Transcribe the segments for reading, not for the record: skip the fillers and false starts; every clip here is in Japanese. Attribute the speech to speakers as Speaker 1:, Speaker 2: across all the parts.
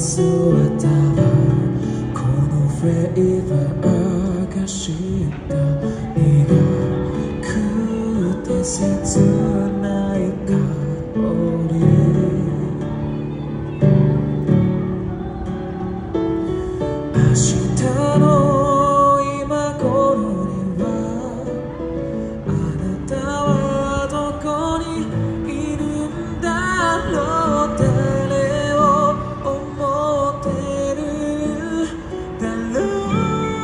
Speaker 1: 姿はこのフレーバーがした苦くて切ない香り明日の今頃にはあなたはどこにいるんだろう誰を思ってるだろう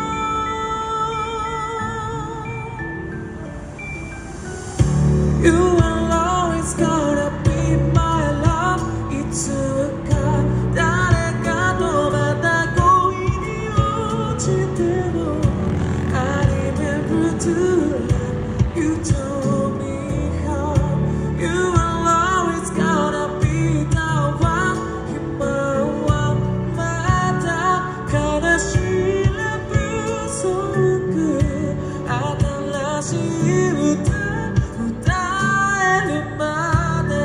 Speaker 1: You are always gonna be my love いつか誰かとまた恋に落ちても I remember to love you told me how You are always gonna be the one 今はまた悲しいラブソング新しい歌歌えるまで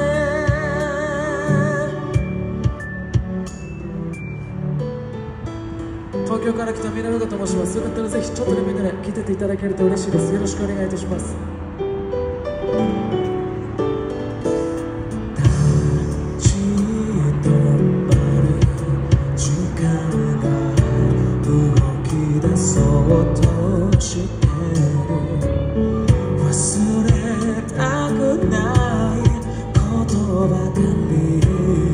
Speaker 1: 東京から来た南野と申します。よかったらぜひちょっとでもみんなで聴いてていただけると嬉しいです。よろしくお願いいたします。立ち止まる時間が動き出そうとしてる忘れたくないことばかり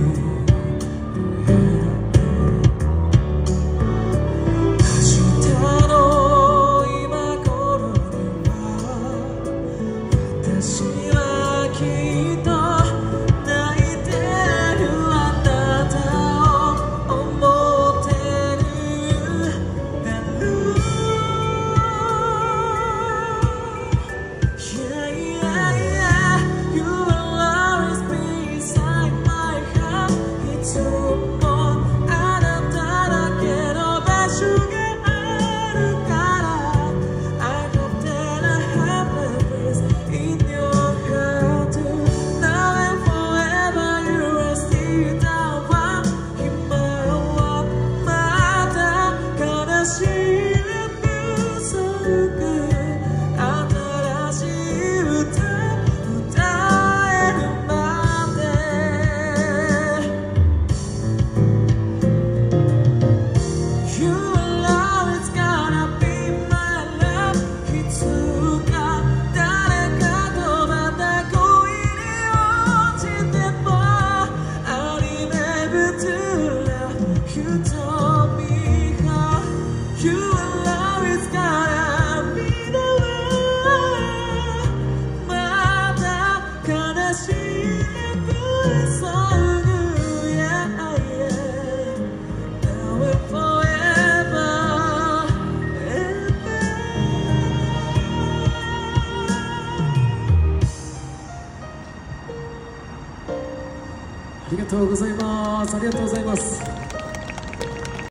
Speaker 1: 私はきっと泣いてるあなたを思ってるだろう Yeah, yeah, yeah You will always be inside my heart いつもあなただけの場所があるから I hope that I have a place in your heart Now and forever you are still the one 今はまた悲しいラブソング新しい歌歌えるまで You will always gonna be my love いつか誰かとまた恋に落ちても I remember to love you told me how You will always gonna be the one また悲しいラブソング Yeah, yeah Now and forever ever ありがとうございます。ありがとうございます。